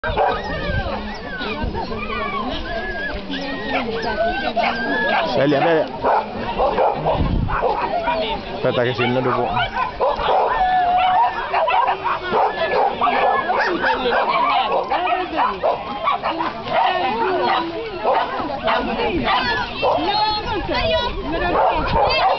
Saya lihat deh. Peta ke sini dulu. Ayo.